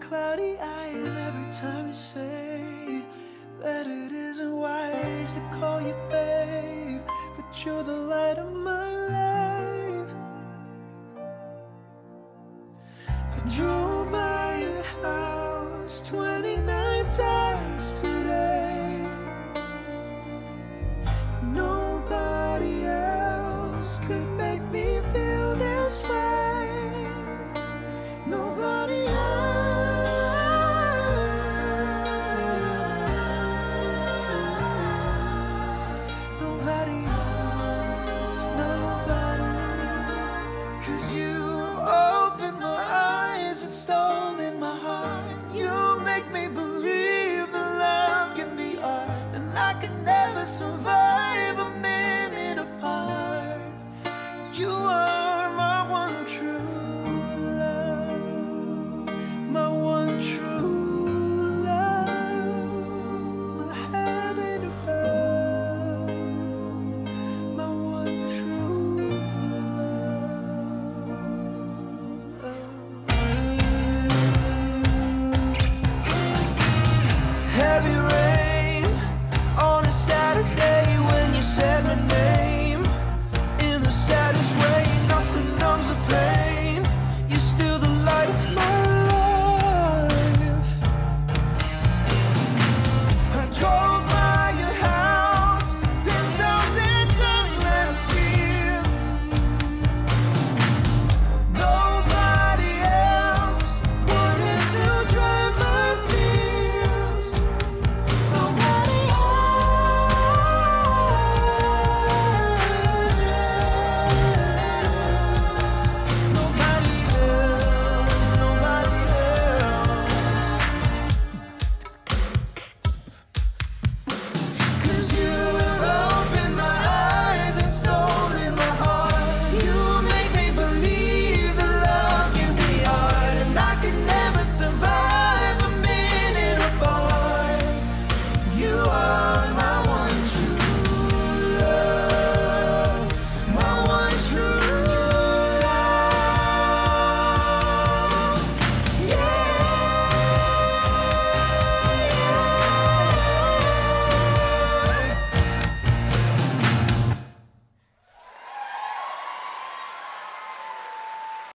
cloudy eyes every time you say that it isn't wise to call you babe, but you're the light of my life. I drove by your house 29 times today. Nobody else could make me feel this way. Nobody else, nobody else, 'cause you open my eyes and stolen my heart. You make me believe that love can be art, and I can never survive